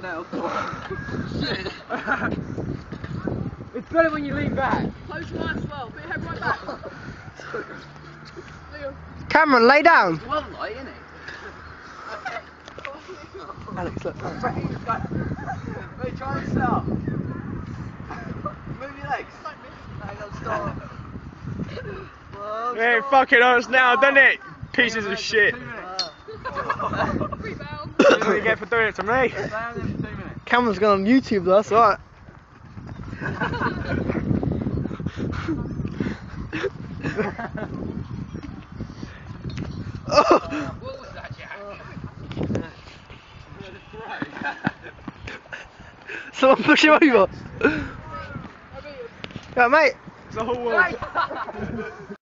now. Shit. It's better when you lean back. Close your eyes as well. Put your head right back. Liam. Cameron, lay down. It's well light, isn't it? Alex, look. Wait, try and stop. Move your legs. Hang on, stop. Well, Hey, fucking us now, doesn't it? Pieces of shit. 2 minutes. Rebound. What do you get for doing it to me? Stay on there for 2 minutes. Cameron's gone on YouTube though, that's alright. What was that, Jack? Someone push him over. Yeah, mate. It's a whole world.